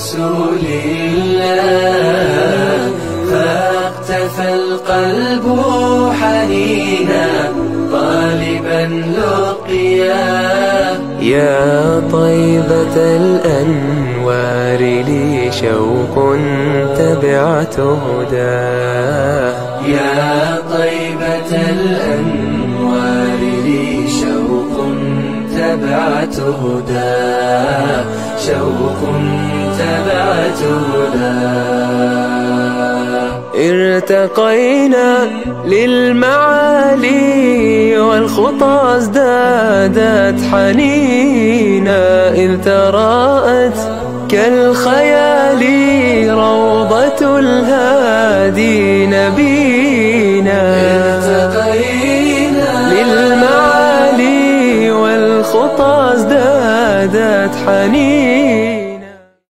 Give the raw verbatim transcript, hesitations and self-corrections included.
رسول الله، فاقتفى القلب حنينا طالبا لقياه. يا طيبة الأنوار لي شوق تبعت هداه. يا طيبة الأنوار لي شوق تبعت هداه، شوق تبعت هداه. ارتقينا للمعالي والخطى ازدادت حنينا، إذ تراءت كالخيال روضة الهادي نبينا. ارتقينا للمعالي والخطى ازدادت حنينا.